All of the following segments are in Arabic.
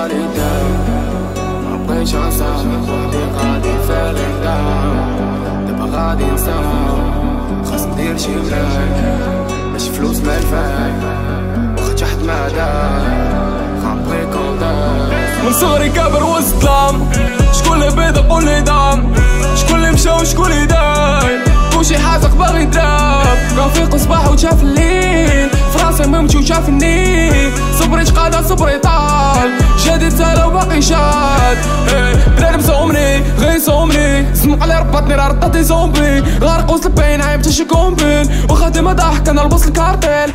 فاليداي مبقيتش غنسامح وحدي غادي فالين داون دابا غادي نساوم خاص ندير شي بلاي ماشي فلوس مالفاي واخا تحت ما داي غنبغي كونتاي من صغري كابر وسط ظلام شكون اللي بيض قول لي دام شكون اللي مشى وشكون اللي داير كلشي حازق باغي يضرب رفيق صباح وشاف الليل فراسي ممشي وشاف النيل صبري تقادا صبري طال جديد سالا وباقي شاد بنادم صومني غير صومني زنق علي ربطني راه رداتي زومبي غارق وسط البين عايم تشي كومبين وخاتمة ضحك انا لبس الكارتيل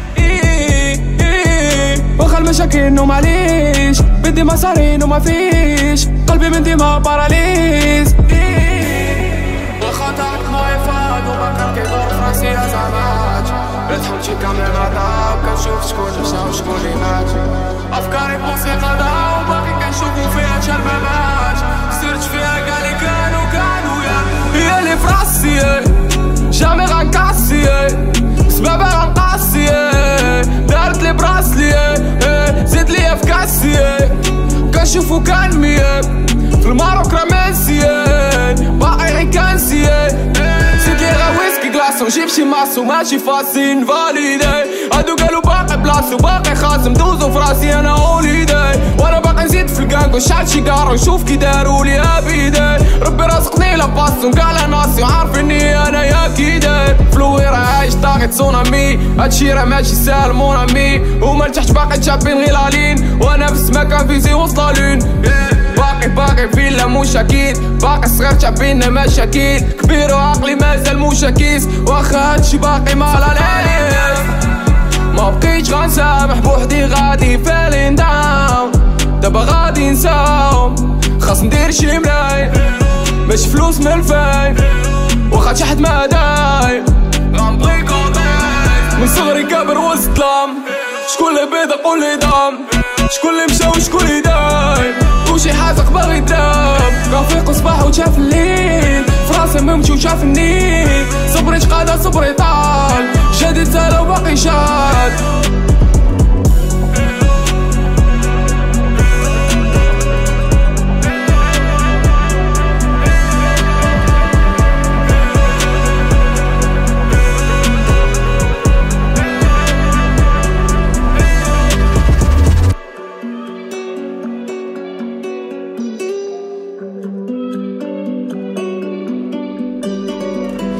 واخا المشاكل ومعليش بدي مصارين وما فيش قلبي من ديما باراليز واخا طاق موي فاد وباقا كيدور فراسي يا زعمات تحط شي كاميرا داو كنشوف شكون مشى وشكون اللي مات افكاري بوسيقى داو وباقي كنشوفو فيها تشربابات سرت فيها كالي كانو هي اللي فراسي جامي غنكاسي سبابة غنقاسي دارت لي براسلي زيد ليا في كاسي كنشوفو كان مية في الماروك راه ميسيان باقي غير كانسيان زيد لي غا ويسكي كلاصو نجيب شي ماسو ماشي فاسي نفاليدي هادو قالو باقي بلاصتو باقي خاسم دوزو فراسي انا هوليداي وانا باقي نزيد في الكانكو شحال شي كارو نشوف كي دارو ليا بيداي ربي رزقني لاباستو كاع على ناسي وعارفيني انا يا كيداير فلوي راه عايش طاغي تسونامي هادشي راه ماشي ساهل مون امي هما لتحت باقي تشابين غير لالين وانا في السما كنفيزي وسط لالين باقي فيلا مش اكيد باقي صغير تشابينا مشاكل كبير وعقلي مازال مش اكيس واخا هادشي باقي مالاليف ما بقيتش غنسامح بوحدي غادي فالين داون دابا غادي نساوم خاص ندير شي ملاي ماشي فلوس مالفاي واخا تحت ما داي غنبغي كونتاي من صغري كابر وسط ظلام شكون اللي بيض قول لي دام شكون اللي مشى وشكون اللي داير كلشي حازق باغي يضرب رفيق صباح وشاف الليل فراسي ممشي وشاف النيل صبري تقادا صبري طال جديد سالا وباقي شاد